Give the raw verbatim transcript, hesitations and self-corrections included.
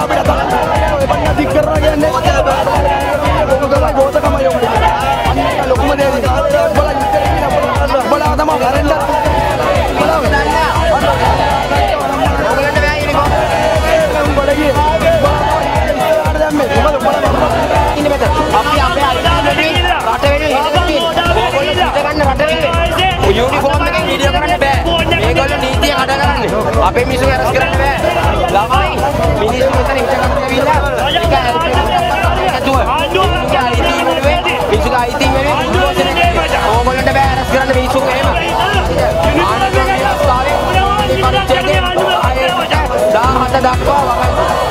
අපිට තමයි බණ්ඩා දික් කරනවා කියන්නේ. ඔක තමයි ගෝතකම යොමු. අන්න ඒක ලොකුම දේ. ඔබලා ඉස්සරහ ඉන්න ඔබලා තමයි කරන්න. ඔබලා ඔයගලන්ට බෑ යුනිෆෝම්. උඹලා ගියේ. ඉස්සරහට දැම්මේ. මොකද ඔබලා ඉන්නේ මෙතන. අපි අපේ අයිඩියා රට වෙනුවෙන් හිතගෙන තියෙනවා. ඔයගොල්ලෝ හිත ගන්න රට වෙනුවෙන්. යුනිෆෝම් එකෙන් වීඩියෝ කරන්න බෑ. මේගොල්ලෝ නීතිය කඩ කරන්නේ. අපේ මිනිස්සු අරස් කරන්න බෑ. ළමයි මිනිස්සු මෙතන හිටගන්න ඇවිල්ලා ඒක ඇතුව. ඒක අයිති වෙනුවෙන් මිනිස්සුගේ අයිති වෙනුවෙන් ඕගොල්ලන්ට බෑ අරස් කරන්න මිනිස්සු එහෙම. ආනන්ද විලාස්තාවේ මේ පරිච්ඡේදයේ ආයෙත් දහහට දක්වා